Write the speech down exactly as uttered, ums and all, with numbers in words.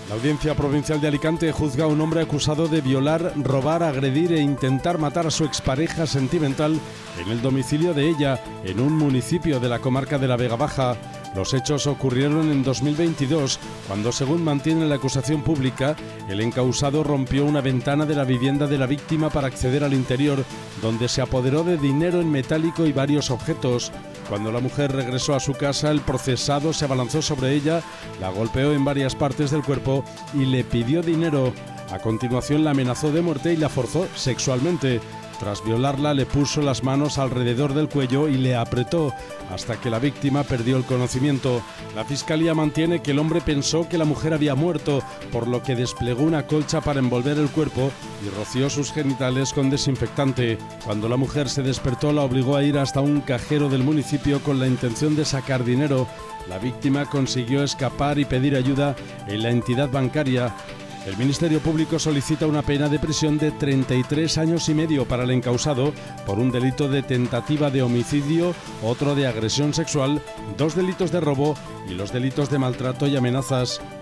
La Audiencia Provincial de Alicante juzga a un hombre acusado de violar, robar, agredir e intentar matar a su expareja sentimental en el domicilio de ella, en un municipio de la comarca de la Vega Baja. Los hechos ocurrieron en dos mil veintidós, cuando, según mantiene la acusación pública, el encausado rompió una ventana de la vivienda de la víctima para acceder al interior, donde se apoderó de dinero en metálico y varios objetos. Cuando la mujer regresó a su casa, el procesado se abalanzó sobre ella, la golpeó en varias partes del cuerpo y le pidió dinero. A continuación la amenazó de muerte y la forzó sexualmente. Tras violarla, le puso las manos alrededor del cuello y le apretó hasta que la víctima perdió el conocimiento. La Fiscalía mantiene que el hombre pensó que la mujer había muerto, por lo que desplegó una colcha para envolver el cuerpo y roció sus genitales con desinfectante. Cuando la mujer se despertó, la obligó a ir hasta un cajero del municipio con la intención de sacar dinero. La víctima consiguió escapar y pedir ayuda en la entidad bancaria. El Ministerio Público solicita una pena de prisión de treinta y tres años y medio para el encausado por un delito de tentativa de homicidio, otro de agresión sexual, dos delitos de robo y los delitos de maltrato y amenazas.